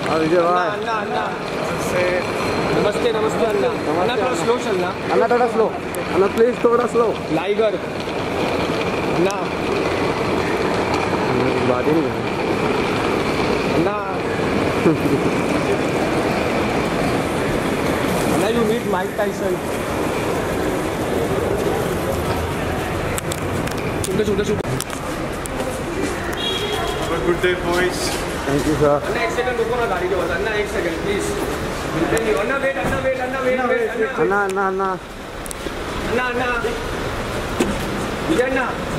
विजय भाई अन्ना अन्ना नमस्ते नमस्ते अन्ना अन्ना थोड़ा स्लो चलना अन्ना थोड़ा स्लो अन्ना प्लीज थोड़ा स्लो लाइगर अन्ना बात ही नहीं अन्ना अन्ना यू मीट माइक टाइसन छोटे good day boys thank you sir अन्ना एक सेकंड रुको ना गाड़ी के बाद अन्ना एक सेकंड प्लीज अन्ना वेट अन्ना वेट अन्ना वेट अन्ना अन्ना अन्ना अन्ना अन्ना विजय अन्ना